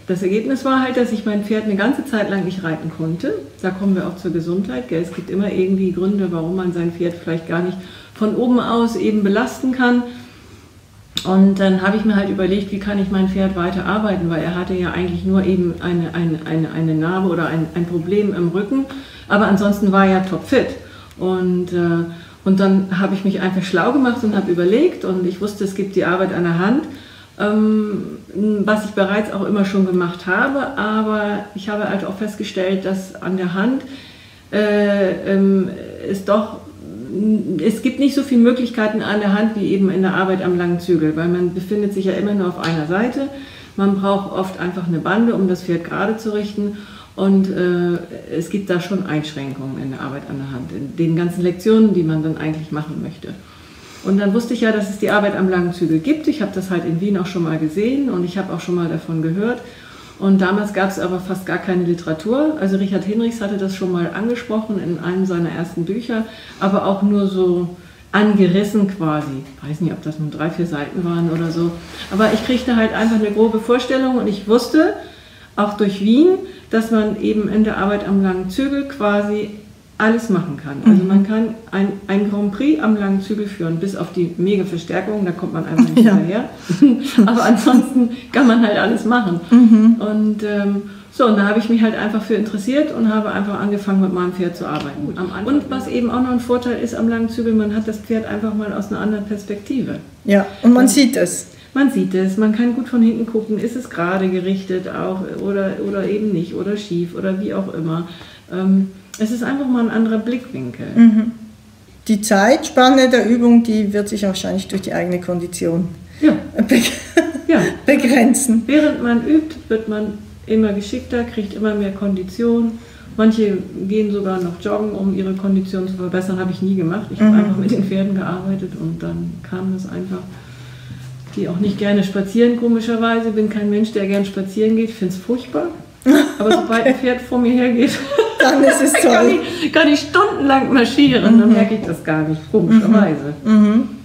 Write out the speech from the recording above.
das Ergebnis war halt, dass ich mein Pferd eine ganze Zeit lang nicht reiten konnte. Da kommen wir auch zur Gesundheit. Gell? Es gibt immer irgendwie Gründe, warum man sein Pferd vielleicht gar nicht von oben aus eben belasten kann. Und dann habe ich mir halt überlegt, wie kann ich mein Pferd weiter arbeiten, weil er hatte ja eigentlich nur eben eine Narbe oder ein Problem im Rücken, aber ansonsten war er topfit. Und dann habe ich mich einfach schlau gemacht und habe überlegt und ich wusste, es gibt die Arbeit an der Hand, was ich bereits auch immer schon gemacht habe, aber ich habe halt auch festgestellt, dass an der Hand es gibt nicht so viele Möglichkeiten an der Hand wie eben in der Arbeit am langen Zügel, weil man befindet sich ja immer nur auf einer Seite. Man braucht oft einfach eine Bande, um das Pferd gerade zu richten und es gibt da schon Einschränkungen in der Arbeit an der Hand, in den ganzen Lektionen, die man dann eigentlich machen möchte. Und dann wusste ich ja, dass es die Arbeit am langen Zügel gibt. Ich habe das halt in Wien auch schon mal gesehen und ich habe auch schon mal davon gehört. Und damals gab es aber fast gar keine Literatur. Also Richard Hinrichs hatte das schon mal angesprochen in einem seiner ersten Bücher, aber auch nur so angerissen quasi. Ich weiß nicht, ob das nur 3, 4 Seiten waren oder so. Aber ich kriegte halt einfach eine grobe Vorstellung und ich wusste, auch durch Wien, dass man eben in der Arbeit am langen Zügel quasi alles machen kann. Also man kann ein Grand Prix am langen Zügel führen, bis auf die mega Verstärkung, da kommt man einfach nicht hinterher. Aber ansonsten kann man halt alles machen. Und und da habe ich mich halt einfach für interessiert und habe einfach angefangen mit meinem Pferd zu arbeiten. Und was eben auch noch ein Vorteil ist am langen Zügel, man hat das Pferd einfach mal aus einer anderen Perspektive. Ja, und man sieht es. Man sieht es, man kann gut von hinten gucken, ist es gerade gerichtet auch oder eben nicht oder schief oder wie auch immer. Es ist einfach mal ein anderer Blickwinkel. Die Zeitspanne der Übung, die wird sich wahrscheinlich durch die eigene Kondition begrenzen. Während man übt, wird man immer geschickter, kriegt immer mehr Kondition. Manche gehen sogar noch joggen, um ihre Kondition zu verbessern. Habe ich nie gemacht. Ich habe einfach mit den Pferden gearbeitet und dann kam das einfach. Ich gehe auch nicht gerne spazieren, komischerweise. Bin kein Mensch, der gern spazieren geht. Ich finde es furchtbar. Aber sobald ein Pferd vor mir hergeht, dann ist es toll. kann ich stundenlang marschieren. Dann merke ich das gar nicht, komischerweise.